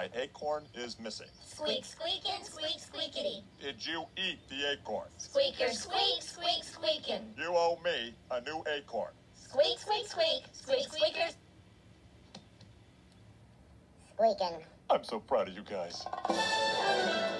My acorn is missing. Squeak, squeakin', squeak, squeakity. Did you eat the acorn? Squeaker, squeak, squeak, squeakin'. You owe me a new acorn. Squeak, squeak, squeak, squeak, squeakers. Squeaking. I'm so proud of you guys.